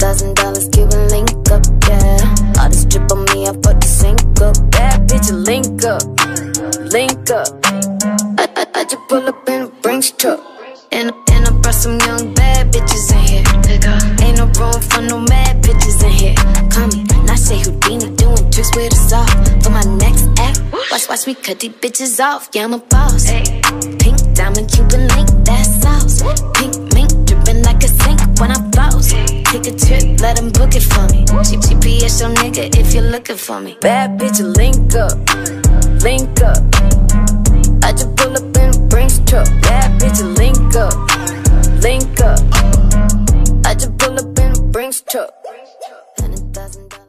$1,000, Cuban link up, yeah. All this drip on me, I put the sink up. Bad bitch, link up, link up. I just pull up in a Brinks truck, and I brought some young bad bitches in here. Ain't no room for no mad bitches in here. Call me, not say Houdini, doing tricks with us all. For my next act, watch me cut these bitches off. Yeah, I'm a boss. Pink diamond, Cuban link, that sauce. Pink mink dripping like a sink when I floss. Take a trip, let them book it for me. GPS your nigga if you're looking for me. Bad bitch, link up, link up.